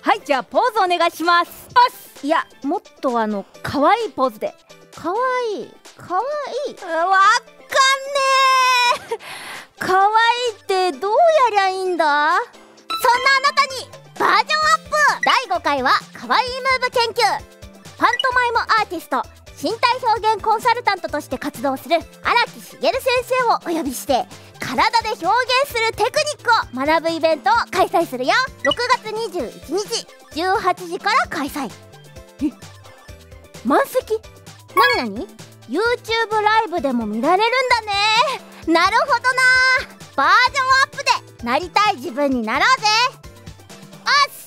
はい、じゃあポーズお願いします。いや、もっと可愛いポーズで。可愛い可愛い、わかんねえ。可愛いってどうやりゃいいんだ。そんなあなたにバージョンアップ。第5回は可愛いムーブ研究。パントマイムアーティスト、身体表現コンサルタントとして活動する荒木茂先生をお呼びして、体で表現するテクニックを学ぶイベントを開催するよ。6月21日18時から開催。満席。なになに YouTube ライブでも見られるんだね。なるほどな。バージョンアップでなりたい自分になろうぜ。おっす。